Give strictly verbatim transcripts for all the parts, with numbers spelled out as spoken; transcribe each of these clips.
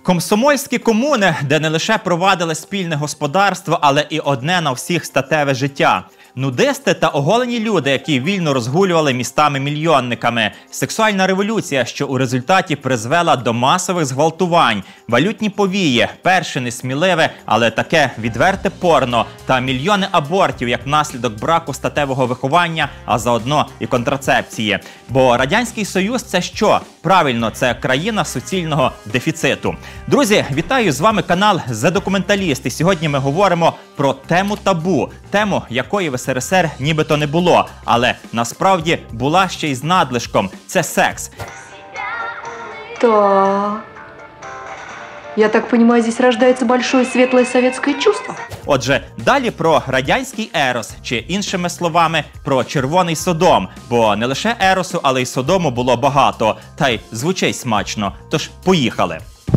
Комсомольські комуни, де не лише провадили спільне господарство, але і одне на всіх статеве життя. Нудисти та оголені люди, які вільно розгулювали містами-мільйонниками. Сексуальна революція, що у результаті призвела до масових зґвалтувань. Валютні повії, перше несміливе, але таке відверте порно. Та мільйони абортів, як наслідок браку статевого виховання, а заодно і контрацепції. Бо Радянський Союз – це що? Правильно, це країна суцільного дефіциту. Друзі, вітаю, з вами канал «Зе Документаліст». І сьогодні ми говоримо про тему табу. Тему, якої в ес ер ес ер нібито не було, але насправді була ще й з надлишком. Це секс. Так. Я так понимаю, здесь рождается большое светлое советское чувство. Отже, далі про радянський ерос, чи іншими словами, про червоний Содом. Бо не лише еросу, але й Содому було багато. Та й звучить смачно. Тож, поїхали.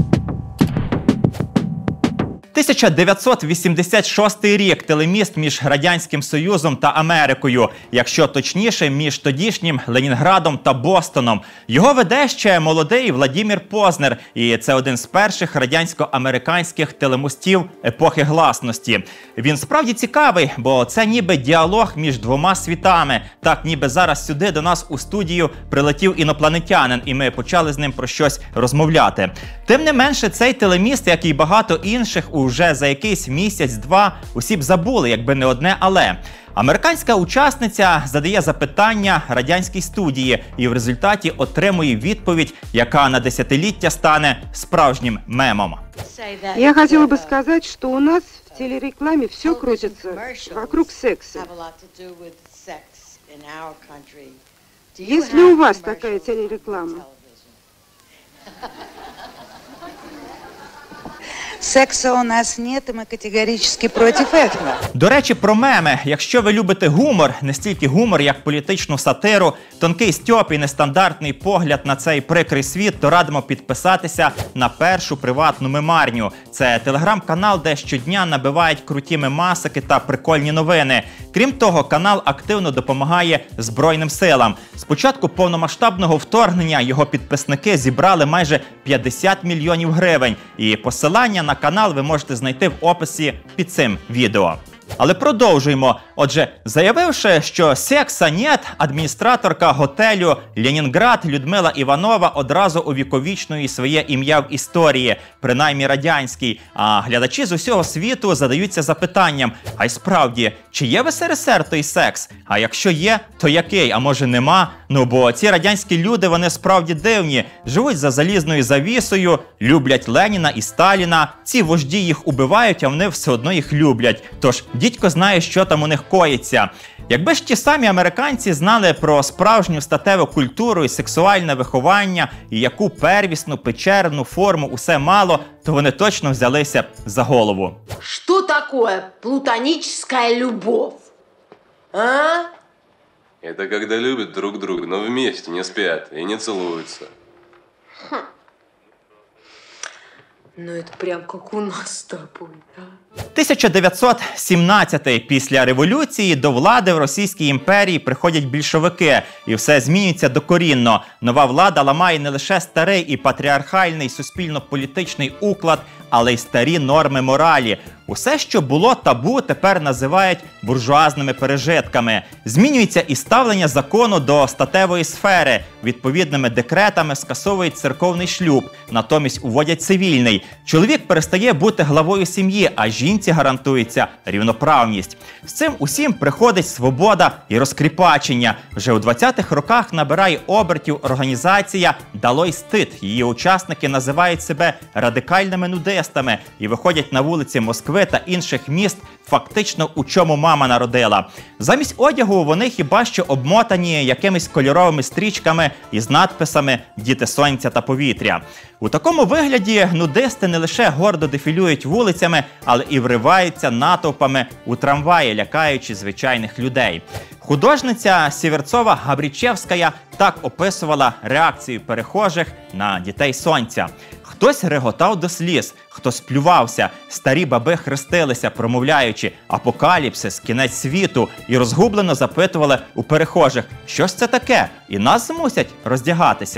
тисяча дев'ятсот вісімдесят шостий рік. Телеміст між Радянським Союзом та Америкою. Якщо точніше, між тодішнім Ленінградом та Бостоном. Його веде ще молодий Владимир Познер. І це один з перших радянсько-американських телемостів епохи гласності. Він справді цікавий, бо це ніби діалог між двома світами. Так, ніби зараз сюди до нас у студію прилетів інопланетянин, і ми почали з ним про щось розмовляти. Тим не менше, цей телеміст, як і багато інших, уже за якийсь місяць-два усі б забули, якби не одне «але». Американська учасниця задає запитання радянській студії і в результаті отримує відповідь, яка на десятиліття стане справжнім мемом. Я хотела бы сказать, что у нас в телерекламе все крутится вокруг секса. Есть ли у вас такая телереклама? Секса у нас нет, и мы категорически против этого. До речі, про меми. Якщо ви любите гумор, не стільки гумор, як політичну сатиру, тонкий стьоп і нестандартний погляд на цей прикрий світ, то радимо підписатися на першу приватну мемарню. Це телеграм-канал, де щодня набивають круті мемасики та прикольні новини. Крім того, канал активно допомагає Збройним силам. З початку повномасштабного вторгнення його підписники зібрали майже п'ятдесят мільйонів гривень. І посилання на канал ви можете знайти в описі під цим відео. Але продовжуємо. Отже, заявивши, що секса нет, адміністраторка готелю «Ленінград» Людмила Іванова одразу увіковічнує своє ім'я в історії, принаймні радянській. А глядачі з усього світу задаються запитанням: а й справді, чи є в ес ер ес ер той секс? А якщо є, то який? А може нема? Ну бо ці радянські люди, вони справді дивні. Живуть за залізною завісою, люблять Леніна і Сталіна. Ці вожді їх убивають, а вони все одно їх люблять. Тож дідько знає, що там у них коїться. Якби ж ті самі американці знали про справжню статеву культуру і сексуальне виховання, і яку первісну печерну форму усе мало, то вони точно взялися б за голову. Що таке платонічна любов? А? Это когда любят друг друга, но вместе не спят и не целуются. Хм. Ну это прям как у нас с тобой, да? тисяча дев'ятсот сімнадцятий. Після революції до влади в Російській імперії приходять більшовики, і все змінюється докорінно. Нова влада ламає не лише старий і патріархальний суспільно-політичний уклад, але й старі норми моралі. Усе, що було табу, тепер називають буржуазними пережитками. Змінюється і ставлення закону до статевої сфери. Відповідними декретами скасовують церковний шлюб, натомість уводять цивільний. Чоловік перестає бути главою сім'ї, а жінці гарантується рівноправність. З цим усім приходить свобода і розкріпачення. Вже у двадцятих роках набирає обертів організація «Далой стид». Її учасники називають себе радикальними нудистами і виходять на вулиці Москви та інших міст фактично у чому мама народила. Замість одягу вони хіба що обмотані якимись кольоровими стрічками із надписами «Діти сонця та повітря». У такому вигляді нудисти не лише гордо дефілюють вулицями, але і вриваються натовпами у трамваї, лякаючи звичайних людей. Художниця Сєверцова-Габрічевська так описувала реакцію перехожих на «Дітей сонця». Хтось реготав до сліз, хтось плювався, старі баби хрестилися, промовляючи «Апокаліпсис, кінець світу», і розгублено запитували у перехожих, що ж це таке, і нас змусять роздягатися.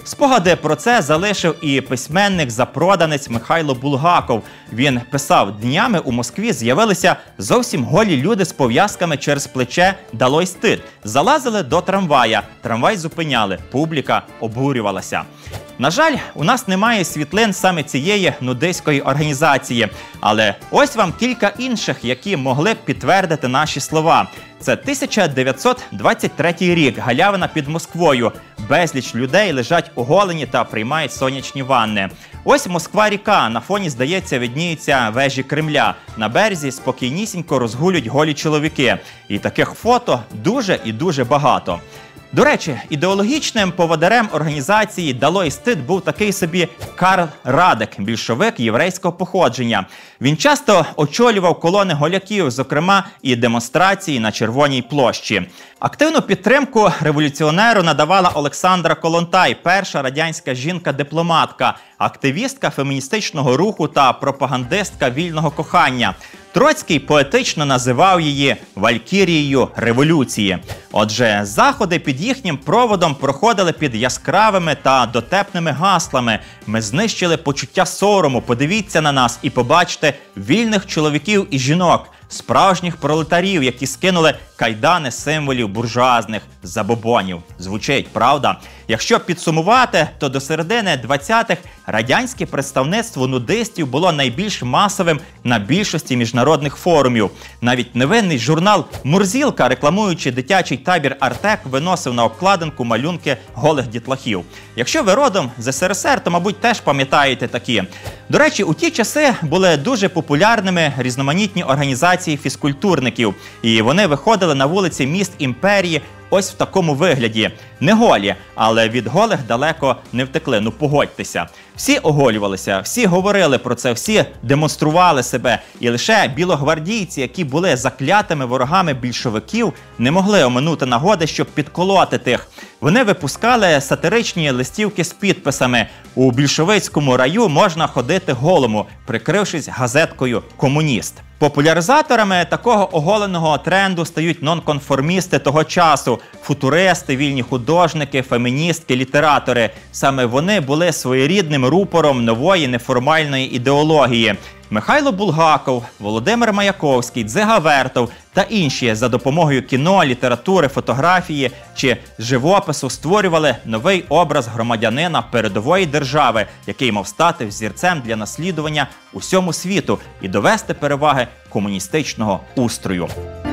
Спогади про це залишив і письменник-запроданець Михайло Булгаков. Він писав: днями у Москві з'явилися зовсім голі люди з пов'язками через плече, далой стид. Залазили до трамвая, трамвай зупиняли, публіка обурювалася. На жаль, у нас немає світлин саме цієї нудистської організації, але ось вам кілька інших, які могли б підтвердити наші слова. Це тисяча дев'ятсот двадцять третій рік, галявина під Москвою. Безліч людей лежать оголені та приймають сонячні ванни. Ось Москва-ріка, на фоні, здається, видніються вежі Кремля. На березі спокійнісінько розгулюють голі чоловіки. І таких фото дуже і дуже багато. До речі, ідеологічним поводирем організації «Далой стид» був такий собі Карл Радек, більшовик єврейського походження. Він часто очолював колони голяків, зокрема і демонстрації на Червоній площі. Активну підтримку революціонеру надавала Олександра Колонтай, перша радянська жінка-дипломатка, активістка феміністичного руху та пропагандистка вільного кохання. Троцький поетично називав її «Валькірією революції». Отже, заходи під їхнім проводом проходили під яскравими та дотепними гаслами. Ми знищили почуття сорому, подивіться на нас і побачте вільних чоловіків і жінок, справжніх пролетарів, які скинули кайдани символів буржуазних забобонів. Звучить, правда? Якщо підсумувати, то до середини двадцятих радянське представництво нудистів було найбільш масовим на більшості міжнародних форумів. Навіть невинний журнал «Мурзілка», рекламуючи дитячий табір «Артек», виносив на обкладинку малюнки голих дітлахів. Якщо ви родом з ес ер ес ер, то, мабуть, теж пам'ятаєте такі. До речі, у ті часи були дуже популярними різноманітні організації фізкультурників. І вони виходили на вулиці міст імперії ось в такому вигляді. Не голі, але від голих далеко не втекли, ну погодьтеся. Всі оголювалися, всі говорили про це, всі демонстрували себе. І лише білогвардійці, які були заклятими ворогами більшовиків, не могли оминути нагоди, щоб підколоти тих. Вони випускали сатиричні листівки з підписами: «У більшовицькому раю можна ходити голому», прикрившись газеткою «Комуніст». Популяризаторами такого оголеного тренду стають нонконформісти того часу – футуристи, вільні художники, феміністки, літератори. Саме вони були своєрідним рупором нової неформальної ідеології. Михайло Булгаков, Володимир Маяковський, Дзига Вертов та інші за допомогою кіно, літератури, фотографії чи живопису створювали новий образ громадянина передової держави, який мав стати взірцем для наслідування усьому світу і довести переваги комуністичного устрою.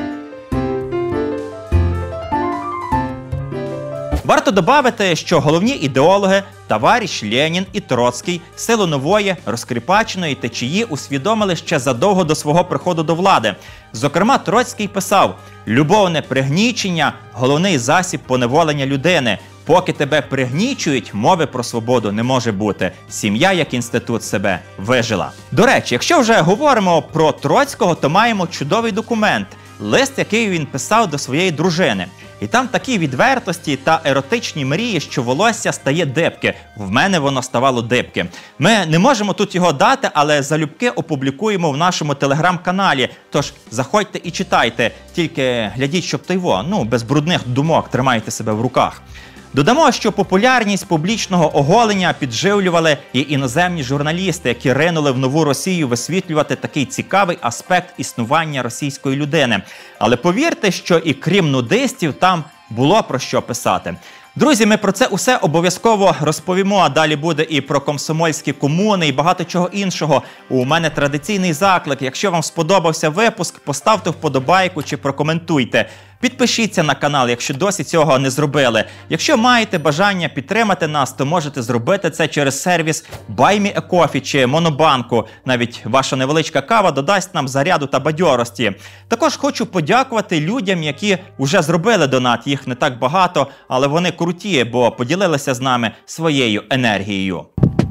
Варто додати, що головні ідеологи товариш Ленін і Троцький силу нової, розкріпаченої течії усвідомили ще задовго до свого приходу до влади. Зокрема, Троцький писав: «Любовне пригнічення – головний засіб поневолення людини. Поки тебе пригнічують, мови про свободу не може бути. Сім'я як інститут себе вижила». До речі, якщо вже говоримо про Троцького, то маємо чудовий документ – лист, який він писав до своєї дружини. І там такі відвертості та еротичні мрії, що волосся стає дибки. В мене воно ставало дибки. Ми не можемо тут його дати, але залюбки опублікуємо в нашому телеграм-каналі. Тож заходьте і читайте, тільки глядіть, щоб то його, ну, без брудних думок, тримайте себе в руках. Додамо, що популярність публічного оголення підживлювали і іноземні журналісти, які ринули в нову Росію висвітлювати такий цікавий аспект існування російської людини. Але повірте, що і крім нудистів там було про що писати. Друзі, ми про це усе обов'язково розповімо, а далі буде і про комсомольські комуни, і багато чого іншого. У мене традиційний заклик. Якщо вам сподобався випуск, поставте вподобайку чи прокоментуйте. Підпишіться на канал, якщо досі цього не зробили. Якщо маєте бажання підтримати нас, то можете зробити це через сервіс Buy Me a Coffee чи Монобанку. Навіть ваша невеличка кава додасть нам заряду та бадьорості. Також хочу подякувати людям, які вже зробили донат. Їх не так багато, але вони круті, бо поділилися з нами своєю енергією.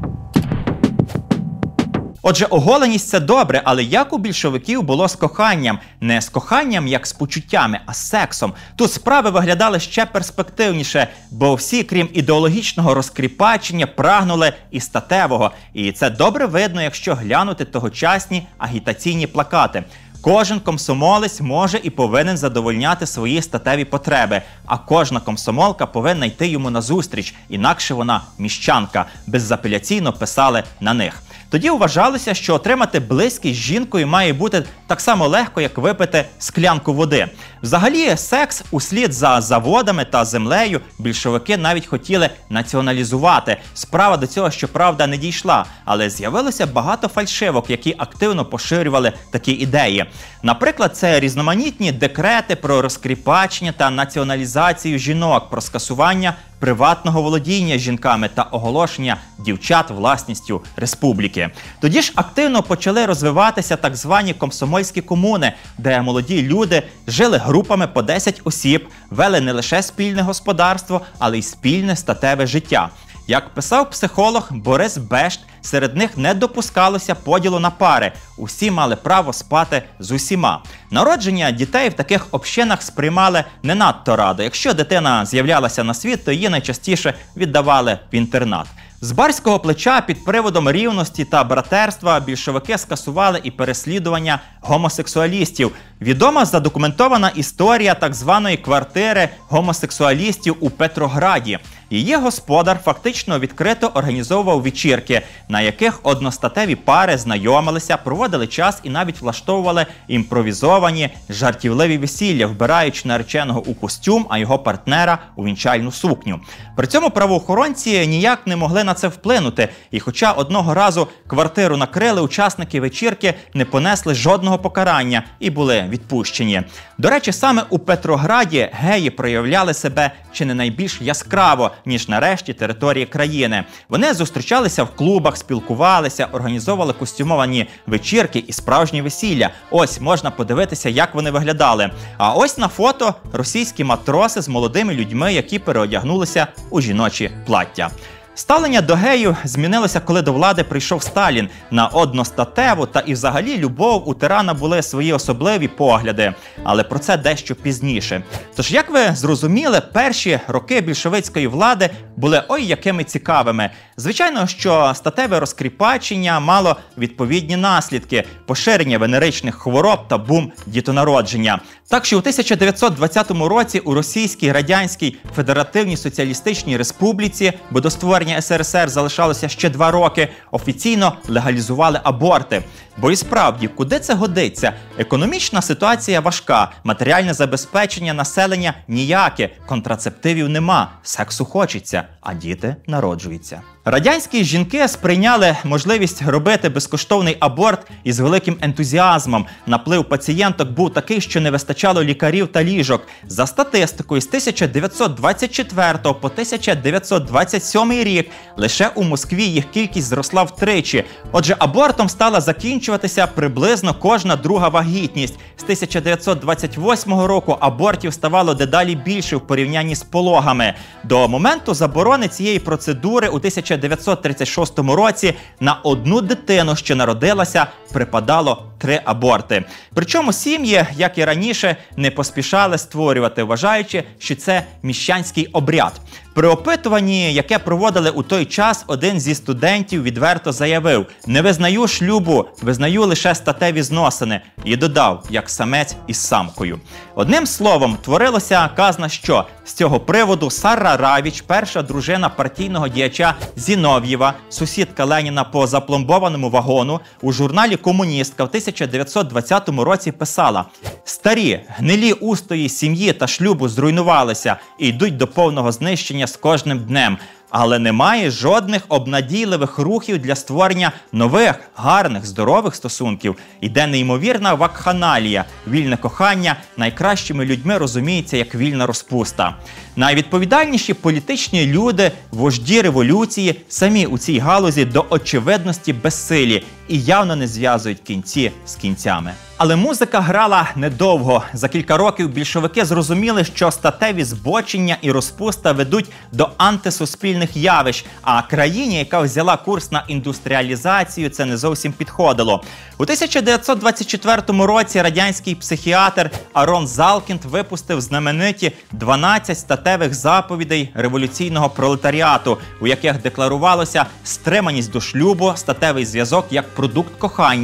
Отже, оголеність – це добре, але як у більшовиків було з коханням? Не з коханням, як з почуттями, а з сексом. Тут справи виглядали ще перспективніше, бо всі, крім ідеологічного розкріпачення, прагнули і статевого. І це добре видно, якщо глянути тогочасні агітаційні плакати. Кожен комсомолець може і повинен задовольняти свої статеві потреби, а кожна комсомолка повинна йти йому назустріч, інакше вона міщанка, безапеляційно писали на них. Тоді вважалося, що отримати близькість з жінкою має бути так само легко, як випити склянку води. Взагалі, секс услід за заводами та землею більшовики навіть хотіли націоналізувати. Справа до цього, щоправда, не дійшла, але з'явилося багато фальшивок, які активно поширювали такі ідеї. Наприклад, це різноманітні декрети про розкріпачення та націоналізацію жінок, про скасування приватного володіння жінками та оголошення дівчат власністю республіки. Тоді ж активно почали розвиватися так звані комсомольські комуни, де молоді люди жили групами по десять осіб, вели не лише спільне господарство, але й спільне статеве життя. Як писав психолог Борис Бешт, серед них не допускалося поділу на пари, усі мали право спати з усіма. Народження дітей в таких общинах сприймали не надто радо. Якщо дитина з'являлася на світ, то її найчастіше віддавали в інтернат. З барського плеча під приводом рівності та братерства більшовики скасували і переслідування гомосексуалістів. Відома задокументована історія так званої квартири гомосексуалістів у Петрограді. Її господар фактично відкрито організовував вечірки, на яких одностатеві пари знайомилися, проводили час і навіть влаштовували імпровізовані жартівливі весілля, вбираючи нареченого у костюм, а його партнера у вінчальну сукню. При цьому правоохоронці ніяк не могли на це вплинути, і хоча одного разу квартиру накрили, учасники вечірки не понесли жодного покарання і були відпущені. До речі, саме у Петрограді геї проявляли себе чи не найбільш яскраво, ніж на решті території країни. Вони зустрічалися в клубах, спілкувалися, організовували костюмовані вечірки і справжні весілля. Ось можна подивитися, як вони виглядали. А ось на фото російські матроси з молодими людьми, які переодягнулися у жіночі плаття. Ставлення до геїв змінилося, коли до влади прийшов Сталін. На одностатеву та і взагалі любов у тирана були свої особливі погляди. Але про це дещо пізніше. Тож, як ви зрозуміли, перші роки більшовицької влади були ой якими цікавими. Звичайно, що статеве розкріпачення мало відповідні наслідки – поширення венеричних хвороб та бум дітонародження. Так що у тисяча дев'ятсот двадцятому році у Російській Радянській Федеративній Соціалістичній Республіці, бо до створення ес ер ес ер залишалося ще два роки, офіційно легалізували аборти. Бо і справді, куди це годиться? Економічна ситуація важка, матеріальне забезпечення населення ніяке, контрацептивів нема, сексу хочеться, а діти народжуються. Радянські жінки сприйняли можливість робити безкоштовний аборт із великим ентузіазмом. Наплив пацієнток був такий, що не вистачало лікарів та ліжок. За статистикою, з тисяча дев'ятсот двадцять четвертого по тисяча дев'ятсот двадцять сьомий рік лише у Москві їх кількість зросла втричі. Отже, абортом стала закінчуватися приблизно кожна друга вагітність. З тисяча дев'ятсот двадцять восьмого року абортів ставало дедалі більше в порівнянні з пологами. До моменту заборони цієї процедури у тисяча дев'ятсот тридцять шостому році на одну дитину, що народилася, припадало три аборти. Причому сім'ї, як і раніше, не поспішали створювати, вважаючи, що це міщанський обряд. При опитуванні, яке проводили у той час, один зі студентів відверто заявив: «Не визнаю шлюбу, визнаю лише статеві зносини», і додав, як самець із самкою. Одним словом, творилося казна що. З цього приводу Сара Равіч, перша дружина партійного діяча Зінов'єва, сусідка Леніна по запломбованому вагону, у журналі «Комуністка» в тисяча дев'ятсот двадцятому році писала: «Старі, гнилі устої сім'ї та шлюбу зруйнувалися і йдуть до повного знищення з кожним днем. Але немає жодних обнадійливих рухів для створення нових, гарних, здорових стосунків. Іде неймовірна вакханалія. Вільне кохання найкращими людьми розуміється як вільна розпуста». Найвідповідальніші політичні люди, вожді революції, самі у цій галузі до очевидності безсилі і явно не зв'язують кінці з кінцями. Але музика грала недовго. За кілька років більшовики зрозуміли, що статеві збочення і розпуста ведуть до антисуспільних явищ, а країні, яка взяла курс на індустріалізацію, це не зовсім підходило. У тисяча дев'ятсот двадцять четвертому році радянський психіатр Арон Залкінд випустив знамениті дванадцять статевих заповідей революційного пролетаріату, у яких декларувалося стриманість до шлюбу, статевий зв'язок як продукт кохання,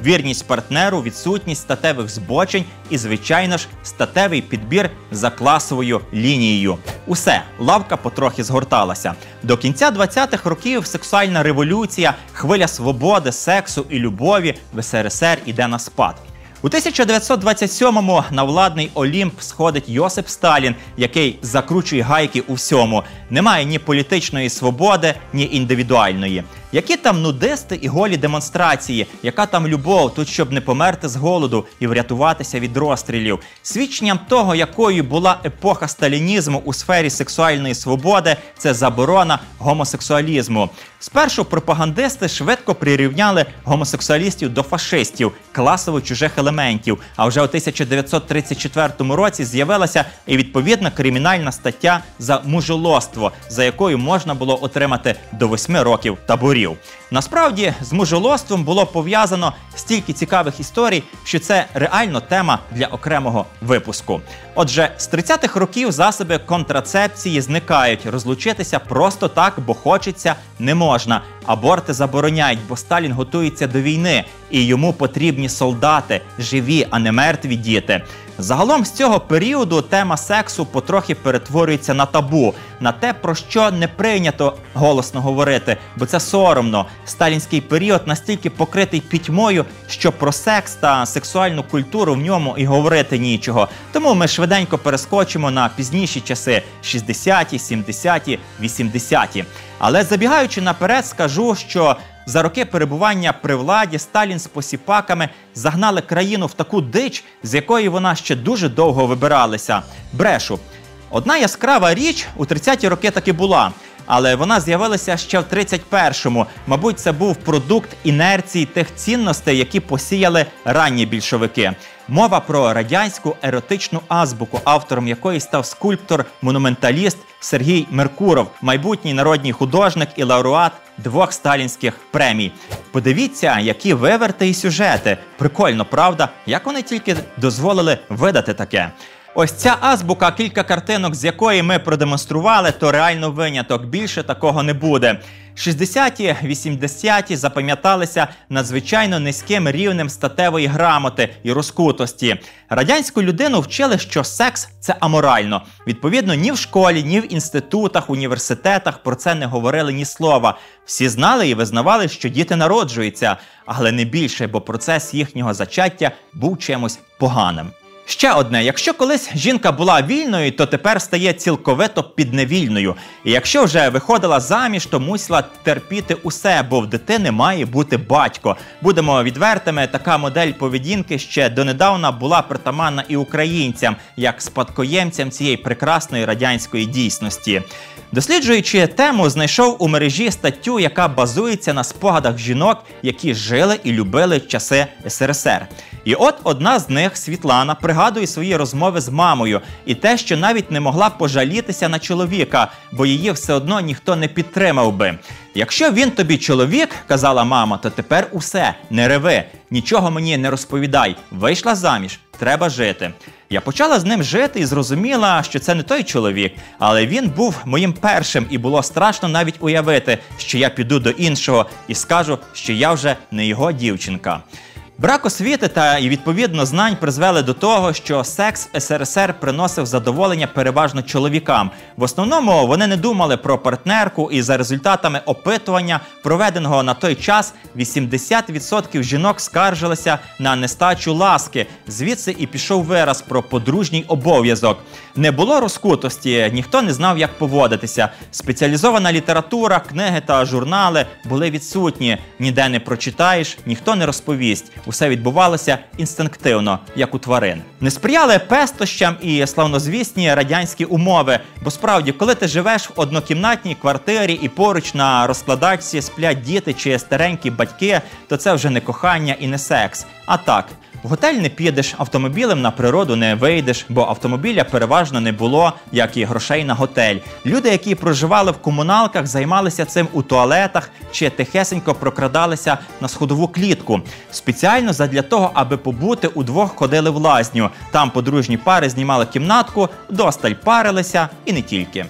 вірність партнеру, відсутність статевих збочень і, звичайно ж, статевий підбір за класовою лінією. Усе, лавка потрохи згорталася. До кінця двадцятих років сексуальна революція, хвиля свободи, сексу і любові в ес ер ес ер іде на спад. У тисяча дев'ятсот двадцять сьомому на владний Олімп сходить Йосип Сталін, який закручує гайки у всьому. Немає ні політичної свободи, ні індивідуальної. Які там нудисти і голі демонстрації, яка там любов, тут щоб не померти з голоду і врятуватися від розстрілів. Свідченням того, якою була епоха сталінізму у сфері сексуальної свободи, це заборона гомосексуалізму. Спершу пропагандисти швидко прирівняли гомосексуалістів до фашистів, класово чужих елементів, а вже у тисяча дев'ятсот тридцять четвертому році з'явилася і відповідна кримінальна стаття за мужолоство, за якою можна було отримати до восьми років таборів. Насправді, з мужолоством було пов'язано стільки цікавих історій, що це реально тема для окремого випуску. Отже, з тридцятих років засоби контрацепції зникають, розлучитися просто так, бо хочеться, не можна. Аборти забороняють, бо Сталін готується до війни, і йому потрібні солдати, живі, а не мертві діти. Загалом з цього періоду тема сексу потрохи перетворюється на табу, на те, про що не прийнято голосно говорити, бо це соромно. Сталінський період настільки покритий пітьмою, що про секс та сексуальну культуру в ньому і говорити нічого. Тому ми швиденько перескочимо на пізніші часи – шістдесяті, сімдесяті, вісімдесяті. Але забігаючи наперед, скажу, що за роки перебування при владі Сталін з посіпаками загнали країну в таку дич, з якої вона ще дуже довго вибиралася. Брешу. Одна яскрава річ у тридцяті роки таки була, але вона з'явилася ще в тридцять першому. Мабуть, це був продукт інерції тих цінностей, які посіяли ранні більшовики. Мова про радянську еротичну азбуку, автором якої став скульптор-монументаліст Сергій Меркуров, майбутній народний художник і лауреат двох сталінських премій. Подивіться, які виверти і сюжети. Прикольно, правда? Як вони тільки дозволили видати таке? Ось ця азбука, кілька картинок з якої ми продемонстрували, то реально виняток. Більше такого не буде. шістдесяті, вісімдесяті запам'яталися надзвичайно низьким рівнем статевої грамоти і розкутості. Радянську людину вчили, що секс – це аморально. Відповідно, ні в школі, ні в інститутах, університетах про це не говорили ні слова. Всі знали і визнавали, що діти народжуються, але не більше, бо процес їхнього зачаття був чимось поганим. Ще одне, якщо колись жінка була вільною, то тепер стає цілковито підневільною. І якщо вже виходила заміж, то мусила терпіти усе, бо в дитини має бути батько. Будемо відвертими, така модель поведінки ще донедавна була притаманна і українцям, як спадкоємцям цієї прекрасної радянської дійсності. Досліджуючи тему, знайшов у мережі статтю, яка базується на спогадах жінок, які жили і любили часи ес ер ес ер. І от одна з них, Світлана, пригадує свої розмови з мамою і те, що навіть не могла пожалітися на чоловіка, бо її все одно ніхто не підтримав би. «Якщо він тобі чоловік, – казала мама, – то тепер усе, не реви, нічого мені не розповідай, вийшла заміж, треба жити». Я почала з ним жити і зрозуміла, що це не той чоловік, але він був моїм першим, і було страшно навіть уявити, що я піду до іншого і скажу, що я вже не його дівчинка. Брак освіти та і відповідно знань призвели до того, що секс в ес ер ес ер приносив задоволення переважно чоловікам. В основному вони не думали про партнерку, і за результатами опитування, проведеного на той час, вісімдесят відсотків жінок скаржилися на нестачу ласки. Звідси і пішов вираз про подружній обов'язок. Не було розкутості, ніхто не знав, як поводитися. Спеціалізована література, книги та журнали були відсутні. Ніде не прочитаєш, ніхто не розповість. Усе відбувалося інстинктивно, як у тварин. Не сприяли пестощам і славнозвісні радянські умови. Бо справді, коли ти живеш в однокімнатній квартирі і поруч на розкладачці сплять діти чи старенькі батьки, то це вже не кохання і не секс. А так, в готель не підеш, автомобілем на природу не вийдеш, бо автомобіля переважно не було, як і грошей на готель. Люди, які проживали в комуналках, займалися цим у туалетах чи тихесенько прокрадалися на сходову клітку. Спеціально задля того, аби побути, удвох ходили в лазню. Там подружні пари знімали кімнатку, досталь парилися і не тільки.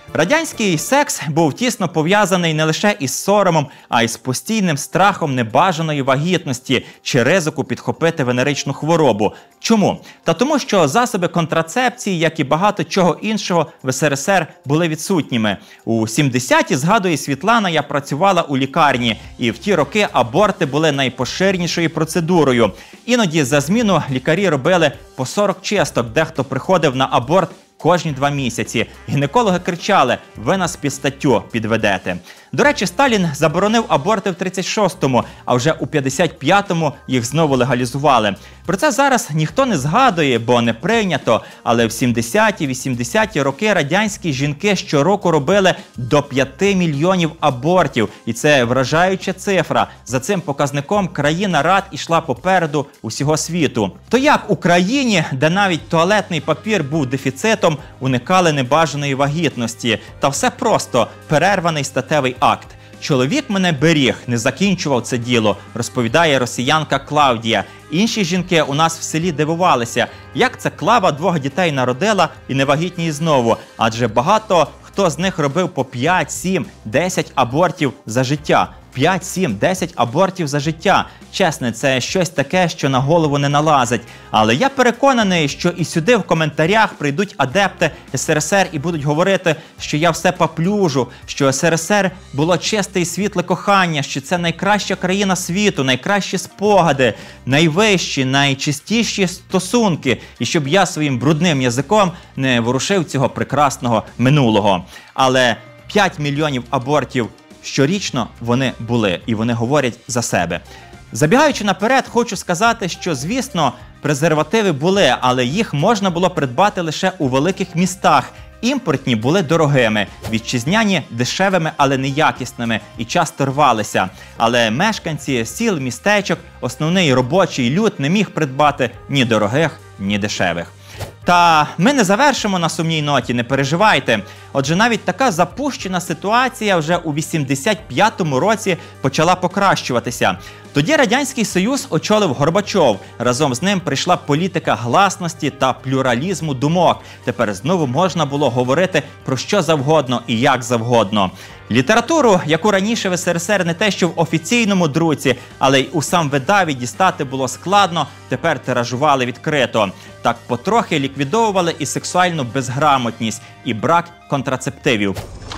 Радянський секс був тісно пов'язаний не лише із соромом, а й з постійним страхом небажаної вагітності чи ризику підхопити венеричну хворобу. Чому? Та тому, що засоби контрацепції, як і багато чого іншого, в ес ер ес ер були відсутніми. У сімдесяті, згадує Світлана, я працювала у лікарні, і в ті роки аборти були найпоширенішою процедурою. Іноді за зміну лікарі робили по сорок чисток, дехто приходив на аборт кожні два місяці. Гінекологи кричали: ви нас під статтю підведете. До речі, Сталін заборонив аборти в тридцять шостому, а вже у п'ятдесят п'ятому їх знову легалізували. Про це зараз ніхто не згадує, бо не прийнято, але в сімдесяті-вісімдесяті роки радянські жінки щороку робили до п'яти мільйонів абортів. І це вражаюча цифра. За цим показником країна рад ішла попереду усього світу. То як у країні, де навіть туалетний папір був дефіцитом, уникали небажаної вагітності? Та все просто – перерваний статевий акт. Чоловік мене беріг, не закінчував це діло, розповідає росіянка Клавдія. Інші жінки у нас в селі дивувалися, як це Клава двох дітей народила і не вагітніє знову, адже багато хто з них робив по п'ять, сім, десять абортів за життя. п'ять, сім, десять абортів за життя. Чесно, це щось таке, що на голову не налазить. Але я переконаний, що і сюди в коментарях прийдуть адепти ес ер ес ер і будуть говорити, що я все поплюжу, що ес ер ес ер було чисте і світле кохання, що це найкраща країна світу, найкращі спогади, найвищі, найчистіші стосунки, і щоб я своїм брудним язиком не ворушив цього прекрасного минулого. Але п'ять мільйонів абортів щорічно вони були, і вони говорять за себе. Забігаючи наперед, хочу сказати, що, звісно, презервативи були, але їх можна було придбати лише у великих містах. Імпортні були дорогими, вітчизняні дешевими, але неякісними і часто рвалися. Але мешканці сіл, містечок, основний робочий люд не міг придбати ні дорогих, ні дешевих. Та ми не завершимо на сумній ноті, не переживайте. Отже, навіть така запущена ситуація вже у вісімдесят п'ятому році почала покращуватися. Тоді Радянський Союз очолив Горбачов. Разом з ним прийшла політика гласності та плюралізму думок. Тепер знову можна було говорити про що завгодно і як завгодно. Літературу, яку раніше в ес ер ес ер не те що в офіційному друці, але й у самвидаві дістати було складно, тепер тиражували відкрито. Так потрохи ліквідовували і сексуальну безграмотність, і брак контрацептивів.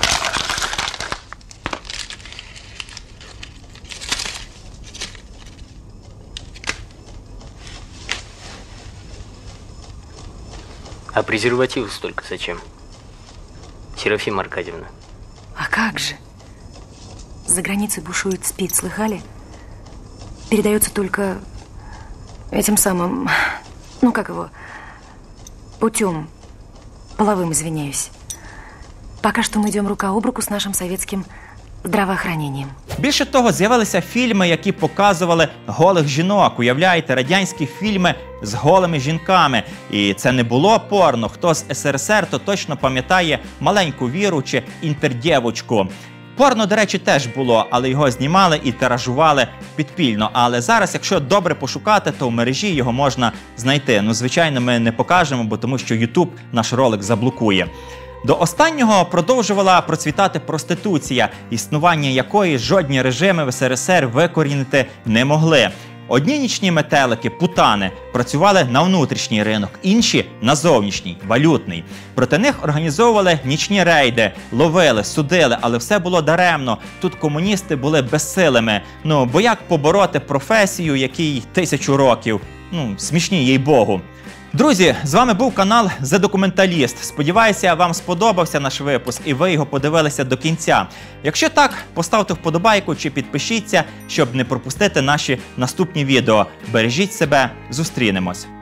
А презервативы столько зачем? Серафима Аркадьевна. А как же? За границей бушует СПИД, слыхали? Передается только этим самым, ну как его, путем половым, извиняюсь. Пока что мы идем рука об руку с нашим советским здравоохранением. Більше того, з'явилися фільми, які показували голих жінок. Уявляєте, радянські фільми з голими жінками. І це не було порно. Хто з ес ер ес ер, то точно пам'ятає «Маленьку Віру» чи «Інтердєвочку». Порно, до речі, теж було, але його знімали і тиражували підпільно. Але зараз, якщо добре пошукати, то в мережі його можна знайти. Ну, звичайно, ми не покажемо, бо тому що ютуб наш ролик заблокує. До останнього продовжувала процвітати проституція, існування якої жодні режими в ес ер ес ер викорінити не могли. Одні нічні метелики, путани, працювали на внутрішній ринок, інші – на зовнішній, валютний. Проти них організовували нічні рейди, ловили, судили, але все було даремно. Тут комуністи були безсилими. Ну, бо як побороти професію, якій тисячу років? Ну, смішні, їй-богу. Друзі, з вами був канал The Documentalist. Сподіваюся, вам сподобався наш випуск і ви його подивилися до кінця. Якщо так, поставте вподобайку чи підпишіться, щоб не пропустити наші наступні відео. Бережіть себе, зустрінемось.